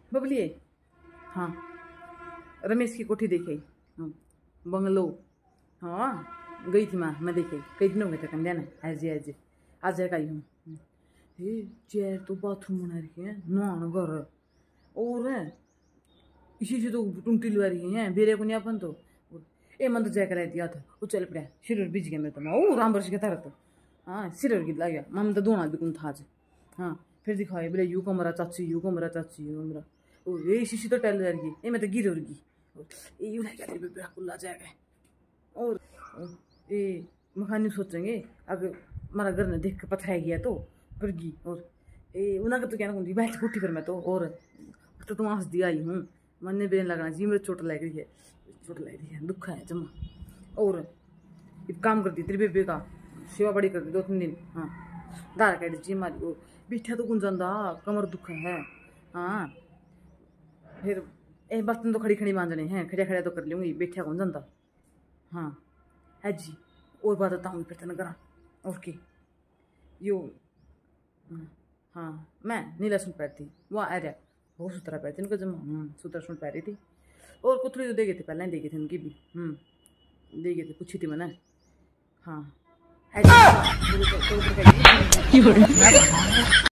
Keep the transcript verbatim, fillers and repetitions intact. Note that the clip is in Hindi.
बबली है। हाँ, रमेश की कोठी देखी। हाँ, बंगलो। हाँ, गई थी माँ, मैं देखी। कई दिन हो गए थे कंध्या ना। आज आज आज जाकर आई हूँ। ये चेयर तो बाथरूम बना रही है, नहाना घर और है इसी से तो टूंटी लगा रही है बेरे को नहीं अपन तो। ए मन तो जाकर दिया था वो चल पड़ा सिर बीच गया मैं तो ओ राम बरस के था तो। हाँ, सिर गीत लग गया मम तो दोना भी कौन था आज। हाँ, फिर दिखाए बोले यू को मरा चाची यू को मरा चाची यू मरा ओ ये शीशी तो टल रही ए मैं तो गिर रही ये यू लगा रे बेबे कुल्ला जाएगा। और ए मखानी सोचेंगे अगर हमारा घर ने देख के पथराया गया तो फिर गी और ए उन्हें तो क्या ना बैठ उठी फिर मैं तो और तो तुम हंस दिया आई हूँ मन ने बेन लगना जी मेरे चोट लग रही है चोट लग रही है दुख है जमा। और एक काम कर दी तेरी बेबे का सेवा बड़ी कर दी दो तीन दिन। हाँ, दार काट जी मारी वो बिठा तो कौन जाता कमर दुख है। हाँ, फिर ए बर्तन तो खड़ी खड़ी मांजने हैं खड़िया खड़िया तो कर लूँगी बैठा कौन जाता। हाँ है जी, और बात बताऊँगी फिर तेना करा और की यो। हाँ, मैं नीला सूट पहनती वहाँ आ रहा वो सूतरा पहनती उनको जमा सूतरा सूट पहन रही थी और कुथड़ी तो देखे थे पहले ही देखे थे उनकी भी देखे थे पूछी थी मैंने। हाँ है